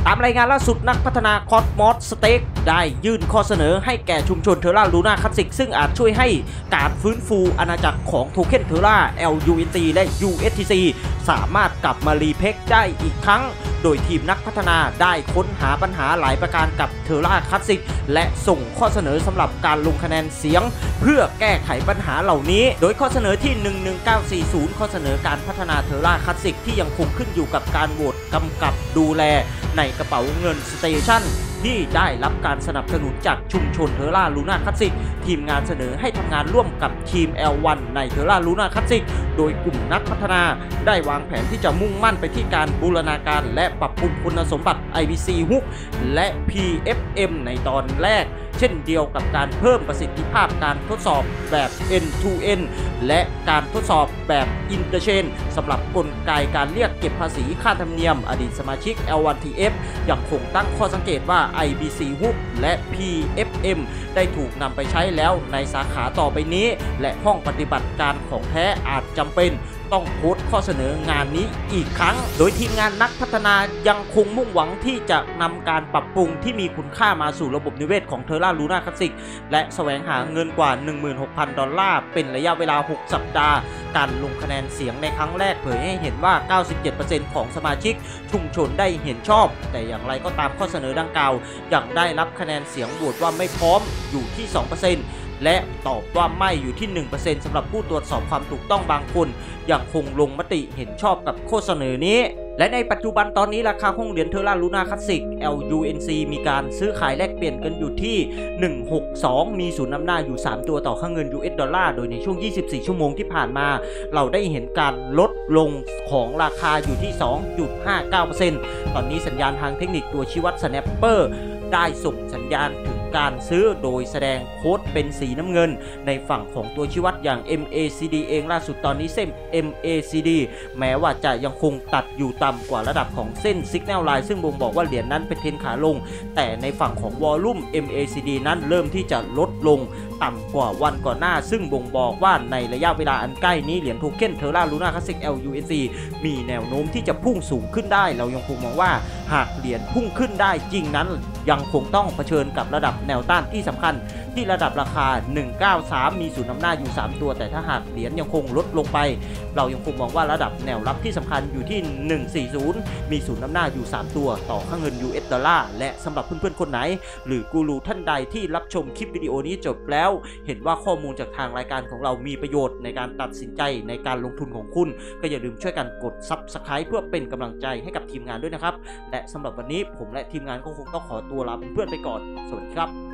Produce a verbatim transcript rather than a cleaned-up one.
ตามรายงานล่าสุดนักพัฒนาคอสมอสสเต็กได้ยื่นข้อเสนอให้แก่ชุมชนเทอร่าลูน่าคลาสสิกซึ่งอาจช่วยให้การฟื้นฟูอาณาจักรของโทเค็นเทอร่า แอล ยู เอ็น ที และ ยู เอส ที ซี สามารถกลับมารีเพ็กได้อีกครั้งโดยทีมนักพัฒนาได้ค้นหาปัญหาหลายประการกับเทอร่าคลาสสิกและส่งข้อเสนอสำหรับการลงคะแนนเสียงเพื่อแก้ไขปัญหาเหล่านี้โดยข้อเสนอที่หนึ่งหนึ่งเก้าสี่ศูนย์ข้อเสนอการพัฒนาเทอร่าคลาสสิกที่ยังคงขึ้นอยู่กับการโหวตกำกับดูแลในกระเป๋าเงินสเตชันที่ได้รับการสนับสนุนจากชุมชนเทอร่าลูน่าคลาสสิกทีมงานเสนอให้ทำงานร่วมกับทีม แอล วัน ในเทอร่าลูน่าคลาสสิกโดยกลุ่มนักพัฒนาได้วางแผนที่จะมุ่งมั่นไปที่การบูรณาการและปรับปรุงคุณสมบัติ ไอ บี ซี ฮุก และ พี เอฟ เอ็ม ในตอนแรกเช่นเดียวกับการเพิ่มประสิทธิภาพการทดสอบแบบ end to end และการทดสอบแบบ interchain สำหรับกลไกการเรียกเก็บภาษีค่าธรรมเนียมอดีตสมาชิก แอล วัน ที เอฟ ยังคงตั้งข้อสังเกตว่า ไอ บี ซี ฮุก และ พี เอฟ เอ็ม ได้ถูกนำไปใช้แล้วในสาขาต่อไปนี้และห้องปฏิบัติการของแท้อาจจำเป็นต้องโพสต์ข้อเสนองานนี้อีกครั้งโดยทีมงานนักพัฒนายังคงมุ่งหวังที่จะนำการปรับปรุงที่มีคุณค่ามาสู่ระบบนิเวศของเทอร่าลูน่าคลาสสิกและแสวงหาเงินกว่า หนึ่งหมื่นหกพัน ดอลลาร์เป็นระยะเวลาหกสัปดาห์การลงคะแนนเสียงในครั้งแรกเผยให้เห็นว่า เก้าสิบเจ็ดเปอร์เซ็นต์ ของสมาชิกชุมชนได้เห็นชอบแต่อย่างไรก็ตามข้อเสนอดังกล่าวยังได้รับคะแนนเสียงโหวตว่าไม่พร้อมอยู่ที่ สองเปอร์เซ็นต์และตอบว่าไม่อยู่ที่ หนึ่งเปอร์เซ็นต์ สำหรับผู้ตรวจสอบความถูกต้องบางคนยังคงลงมติเห็นชอบกับข้อเสนอนี้และในปัจจุบันตอนนี้ราคาห้องเหรียญเทอร่าลูน่าคลาสสิก แอล ยู เอ็น ซี มีการซื้อขายแลกเปลี่ยนกันอยู่ที่หนึ่งหกสองมีศูนย์นำหน้าอยู่สามตัวต่อค่าเงิน ยู เอส ดอลลาร์โดยในช่วงยี่สิบสี่ชั่วโมงที่ผ่านมาเราได้เห็นการลดลงของราคาอยู่ที่ สองจุดห้าเก้าเปอร์เซ็นต์ ตอนนี้สัญญาณทางเทคนิคตัวชี้วัด Snapper ได้ส่งสัญญาณถึงการซื้อโดยแสดงโค้ดเป็นสีน้ำเงินในฝั่งของตัวชี้วัดอย่าง เอ็ม เอ ซี ดี เองล่าสุดตอนนี้เส้น เอ็ม เอ ซี ดี แม้ว่าจะยังคงตัดอยู่ต่ำกว่าระดับของเส้น Signal Line ซึ่งบ่งบอกว่าเหรียญนั้นเป็นเทรนขาลงแต่ในฝั่งของวอลลุ่ม เอ็ม เอ ซี ดี นั้นเริ่มที่จะลดลงต่ำกว่าวันก่อนหน้าซึ่งบ่งบอกว่าในระยะเวลาอันใกล้นี้เหรียญโทเค็นเทอร่าลูน่าคลาสสิก แอล ยู เอ็น ซี มีแนวโน้มที่จะพุ่งสูงขึ้นได้เรายังคงมองว่าหากเหรียญพุ่งขึ้นได้จริงนั้นยังคงต้องเผชิญกับระดับแนวต้านที่สำคัญที่ระดับราคาหนึ่งร้อยเก้าสิบสามมีศูนย์นำหน้าอยู่สามตัวแต่ถ้าหากเหรียญยังคงลดลงไปเรายังคงมองว่าระดับแนวรับที่สำคัญอยู่ที่หนึ่งร้อยสี่สิบมีศูนย์นำหน้าอยู่สามตัวต่อค่าเงิน ยู เอส ดอลลาร์และสำหรับเพื่อนๆคนไหนหรือกูรูท่านใดที่รับชมคลิปวิดีโอนี้จบแล้วเห็นว่าข้อมูลจากทางรายการของเรามีประโยชน์ในการตัดสินใจในการลงทุนของคุณก็อย่าลืมช่วยกันกด ซับสไครบ์ เพื่อเป็นกำลังใจให้กับทีมงานด้วยนะครับและสำหรับวันนี้ผมและทีมงานก็คงต้องขอตัวลาเพื่อนๆไปก่อนสวัสดีครับ